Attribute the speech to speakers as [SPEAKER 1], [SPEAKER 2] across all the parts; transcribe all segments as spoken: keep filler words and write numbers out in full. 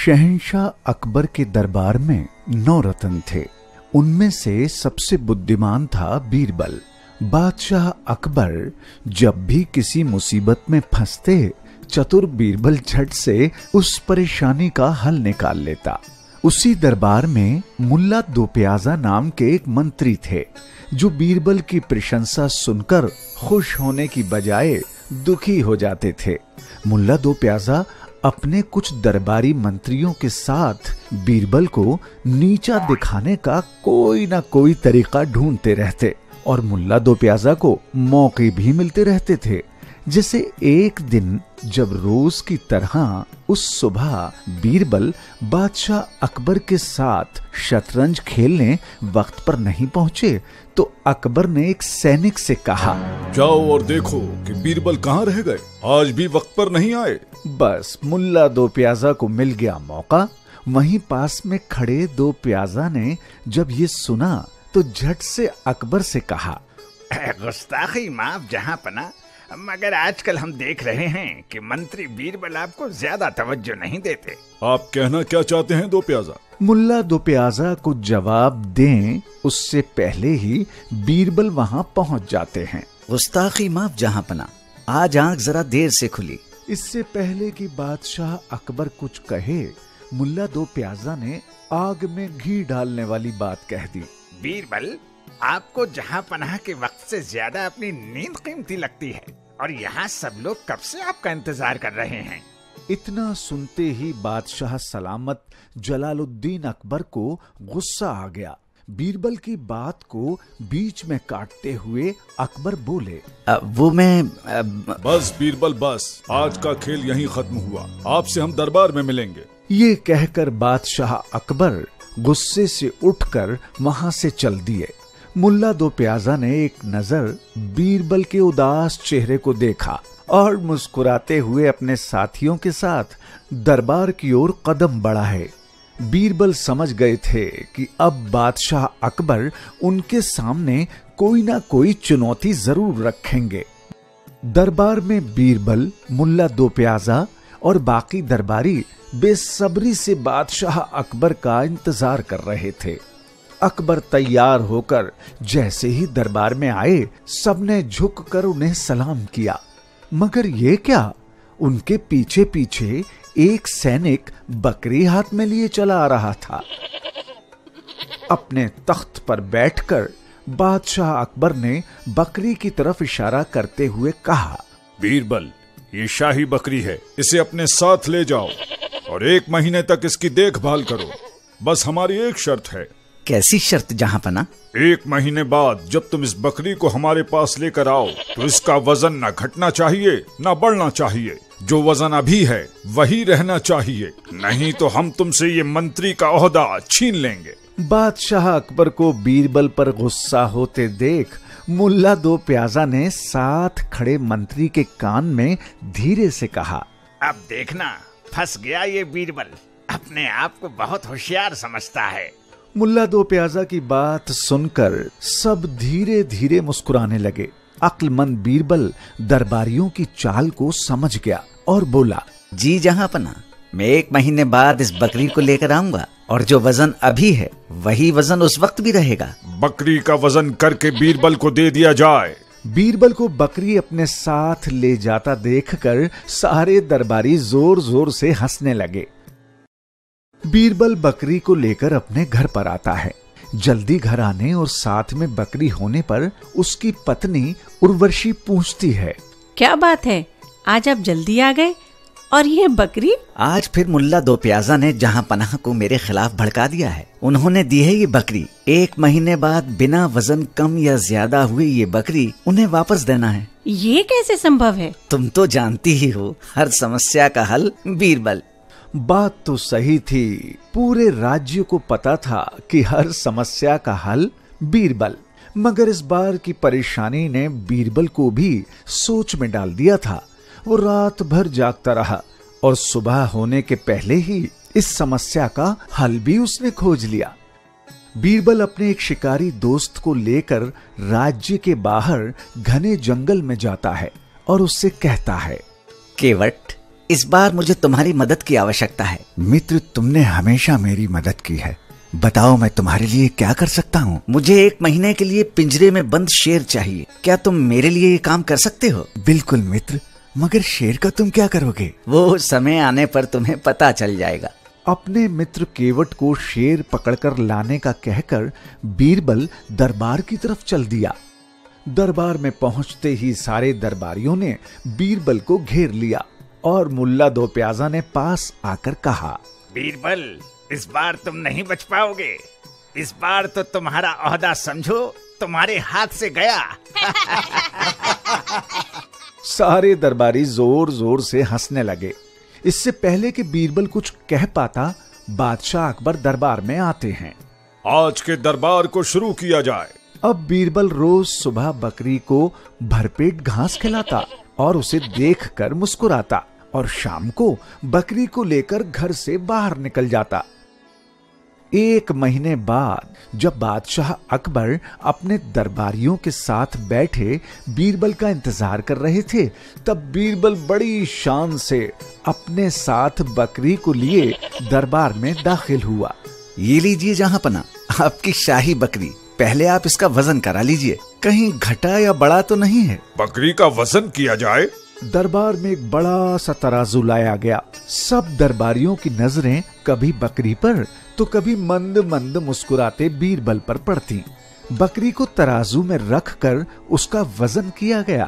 [SPEAKER 1] शहंशाह अकबर के दरबार में नौ रत्न थे। उनमें से सबसे बुद्धिमान था बीरबल। बादशाह अकबर जब भी किसी मुसीबत में फंसते, चतुर बीरबल झट से उस परेशानी का हल निकाल लेता। उसी दरबार में मुल्ला दो प्याजा नाम के एक मंत्री थे, जो बीरबल की प्रशंसा सुनकर खुश होने की बजाय दुखी हो जाते थे। मुल्ला दो प्याजा अपने कुछ दरबारी मंत्रियों के साथ बीरबल को नीचा दिखाने का कोई ना कोई तरीका ढूंढते रहते और मुल्ला दो प्याजा को मौके भी मिलते रहते थे। जैसे एक दिन जब रोज की तरह उस सुबह बीरबल बादशाह अकबर के साथ शतरंज खेलने वक्त पर नहीं पहुंचे, तो अकबर ने एक सैनिक से कहा,
[SPEAKER 2] जाओ और देखो कि बीरबल कहाँ रह गए, आज भी वक्त पर नहीं आए।
[SPEAKER 1] बस मुल्ला दो प्याजा को मिल गया मौका। वहीं पास में खड़े दो प्याजा ने जब ये सुना तो झट से अकबर से कहा,
[SPEAKER 3] गुस्ताखी माफ जहां पना, मगर आजकल हम देख रहे हैं कि मंत्री बीरबल आपको ज्यादा तवज्जो नहीं देते।
[SPEAKER 2] आप कहना क्या चाहते हैं दो प्याजा?
[SPEAKER 1] मुल्ला दो प्याजा को जवाब दें उससे पहले ही बीरबल वहां पहुंच जाते हैं।
[SPEAKER 4] गुस्ताखी माफ जहां पना, आज आंख जरा देर से खुली।
[SPEAKER 1] इससे पहले कि बादशाह अकबर कुछ कहे, मुल्ला दो प्याजा ने आग में घी डालने वाली बात कह दी।
[SPEAKER 3] बीरबल, आपको जहां पनाह के वक्त से ज्यादा अपनी नींद कीमती लगती है और यहाँ सब लोग कब से आपका इंतजार कर रहे हैं।
[SPEAKER 1] इतना सुनते ही बादशाह सलामत जलालुद्दीन अकबर को गुस्सा आ गया। बीरबल की बात को बीच में काटते हुए अकबर बोले,
[SPEAKER 4] आ, वो मैं आ,
[SPEAKER 2] बस बीरबल बस, आज का खेल यहीं खत्म हुआ, आपसे हम दरबार में मिलेंगे।
[SPEAKER 1] ये कहकर बादशाह अकबर गुस्से से उठकर वहां से चल दिए। मुल्ला दो प्याजा ने एक नजर बीरबल के उदास चेहरे को देखा और मुस्कुराते हुए अपने साथियों के साथ दरबार की ओर कदम बढ़ाए। बीरबल समझ गए थे कि अब बादशाह अकबर उनके सामने कोई ना कोई चुनौती जरूर रखेंगे। दरबार में बीरबल, मुल्ला दो प्याजा और बाकी दरबारी बेसब्री से बादशाह अकबर का इंतजार कर रहे थे। अकबर तैयार होकर जैसे ही दरबार में आए, सबने झुककर उन्हें सलाम किया। मगर ये क्या, उनके पीछे पीछे एक सैनिक बकरी हाथ में लिए चला आ रहा था। अपने तख्त पर बैठकर बादशाह अकबर ने बकरी की तरफ इशारा करते हुए कहा,
[SPEAKER 2] बीरबल, ये शाही बकरी है, इसे अपने साथ ले जाओ और एक महीने तक इसकी देखभाल करो। बस हमारी एक शर्त है।
[SPEAKER 4] कैसी शर्त जहां पना?
[SPEAKER 2] एक महीने बाद जब तुम इस बकरी को हमारे पास लेकर आओ तो इसका वजन न घटना चाहिए न बढ़ना चाहिए। जो वजन अभी है वही रहना चाहिए, नहीं तो हम तुमसे ये मंत्री का ओहदा छीन लेंगे।
[SPEAKER 1] बादशाह अकबर को बीरबल पर गुस्सा होते देख मुल्ला दो प्याजा ने साथ खड़े मंत्री के कान में धीरे से कहा,
[SPEAKER 3] अब देखना, फंस गया ये बीरबल, अपने आप को बहुत होशियार समझता है।
[SPEAKER 1] मुल्ला दो प्याजा की बात सुनकर सब धीरे धीरे मुस्कुराने लगे। अक्लमंद बीरबल दरबारियों की चाल को समझ गया और बोला,
[SPEAKER 4] जी जहां पना, मैं एक महीने बाद इस बकरी को लेकर आऊंगा और जो वजन अभी है वही वजन उस वक्त भी रहेगा।
[SPEAKER 2] बकरी का वजन करके बीरबल को दे दिया जाए।
[SPEAKER 1] बीरबल को बकरी अपने साथ ले जाता देखकर सारे दरबारी जोर जोर से हंसने लगे। बीरबल बकरी को लेकर अपने घर पर आता है। जल्दी घर आने और साथ में बकरी होने पर उसकी पत्नी उर्वशी पूछती है,
[SPEAKER 5] क्या बात है, आज आप जल्दी आ गए और ये बकरी?
[SPEAKER 4] आज फिर मुल्ला दो प्याजा ने जहां पनाह को मेरे खिलाफ भड़का दिया है। उन्होंने दी है ये बकरी। एक महीने बाद बिना वजन कम या ज्यादा हुई ये बकरी उन्हें वापस देना है।
[SPEAKER 5] ये कैसे संभव है?
[SPEAKER 4] तुम तो जानती ही हो, हर समस्या का हल बीरबल।
[SPEAKER 1] बात तो सही थी। पूरे राज्य को पता था कि हर समस्या का हल बीरबल। मगर इस बार की परेशानी ने बीरबल को भी सोच में डाल दिया था। वो रात भर जागता रहा और सुबह होने के पहले ही इस समस्या का हल भी उसने खोज लिया। बीरबल अपने एक शिकारी दोस्त को लेकर राज्य के बाहर घने जंगल में जाता है और उससे कहता है,
[SPEAKER 4] केवट, इस बार मुझे तुम्हारी मदद की आवश्यकता है।
[SPEAKER 1] मित्र, तुमने हमेशा मेरी मदद की है। बताओ मैं तुम्हारे लिए क्या कर सकता हूँ?
[SPEAKER 4] मुझे एक महीने के लिए पिंजरे में बंद शेर चाहिए। क्या तुम मेरे लिए ये काम कर सकते हो?
[SPEAKER 1] बिल्कुल मित्र, मगर शेर का तुम क्या करोगे?
[SPEAKER 4] वो समय आने पर तुम्हें पता चल जाएगा।
[SPEAKER 1] अपने मित्र केवट को शेर पकड़कर लाने का कहकर बीरबल दरबार की तरफ चल दिया। दरबार में पहुंचते ही सारे दरबारियों ने बीरबल को घेर लिया और मुल्ला दो प्याजा ने पास आकर कहा,
[SPEAKER 3] बीरबल, इस बार तुम नहीं बच पाओगे। इस बार तो तुम्हारा ओहदा समझो तुम्हारे हाथ से गया।
[SPEAKER 1] सारे दरबारी जोर जोर से हंसने लगे। इससे पहले कि बीरबल कुछ कह पाता, बादशाह अकबर दरबार में आते हैं।
[SPEAKER 2] आज के दरबार को शुरू किया जाए।
[SPEAKER 1] अब बीरबल रोज सुबह बकरी को भरपेट घास खिलाता और उसे देखकर मुस्कुराता और शाम को बकरी को लेकर घर से बाहर निकल जाता। एक महीने बाद जब बादशाह अकबर अपने दरबारियों के साथ बैठे बीरबल का इंतजार कर रहे थे, तब बीरबल बड़ी शान से अपने साथ बकरी को लिए दरबार में दाखिल हुआ।
[SPEAKER 4] ये लीजिए जहांपना, आपकी शाही बकरी। पहले आप इसका वजन करा लीजिए, कहीं घटा या बड़ा तो नहीं है।
[SPEAKER 2] बकरी का वजन किया जाए।
[SPEAKER 1] दरबार में एक बड़ा सा तराजू लाया गया। सब दरबारियों की नजरें कभी बकरी पर तो कभी मंद मंद मुस्कुराते बीरबल पर पड़ती। बकरी को तराजू में रखकर उसका वजन किया गया।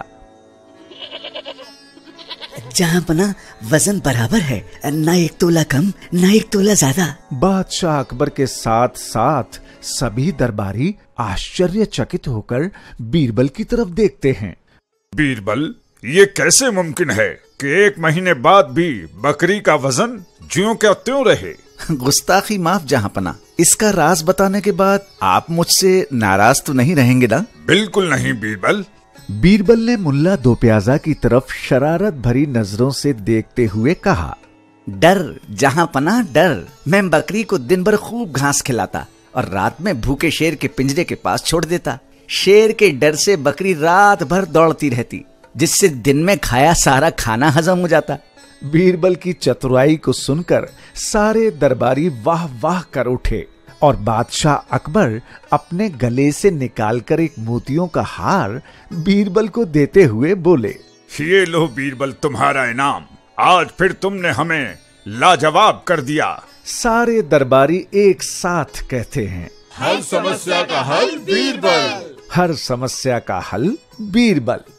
[SPEAKER 4] जहांपना, वजन बराबर है, ना एक तोला कम ना एक तोला ज्यादा।
[SPEAKER 1] बादशाह अकबर के साथ साथ सभी दरबारी आश्चर्यचकित होकर बीरबल की तरफ देखते हैं।
[SPEAKER 2] बीरबल, ये कैसे मुमकिन है कि एक महीने बाद भी बकरी का वजन ज्यों क्या त्यों रहे?
[SPEAKER 4] गुस्ताखी माफ जहांपना। इसका राज बताने के बाद आप मुझसे नाराज तो नहीं रहेंगे ना?
[SPEAKER 2] बिल्कुल नहीं बीरबल।
[SPEAKER 1] बीरबल ने मुल्ला दो प्याजा की तरफ शरारत भरी नजरों से देखते हुए कहा,
[SPEAKER 4] डर जहांपना डर। मैं बकरी को दिन भर खूब घास खिलाता और रात में भूखे शेर के पिंजरे के पास छोड़ देता। शेर के डर से बकरी रात भर दौड़ती रहती, जिससे दिन में खाया सारा खाना हजम हो जाता।
[SPEAKER 1] बीरबल की चतुराई को सुनकर सारे दरबारी वाह वाह कर उठे और बादशाह अकबर अपने गले से निकालकर एक मोतियों का हार बीरबल को देते हुए बोले,
[SPEAKER 2] ये लो बीरबल तुम्हारा इनाम। आज फिर तुमने हमें लाजवाब कर दिया।
[SPEAKER 1] सारे दरबारी एक साथ कहते हैं,
[SPEAKER 6] हर समस्या का हल बीरबल।
[SPEAKER 1] हर समस्या का हल बीरबल।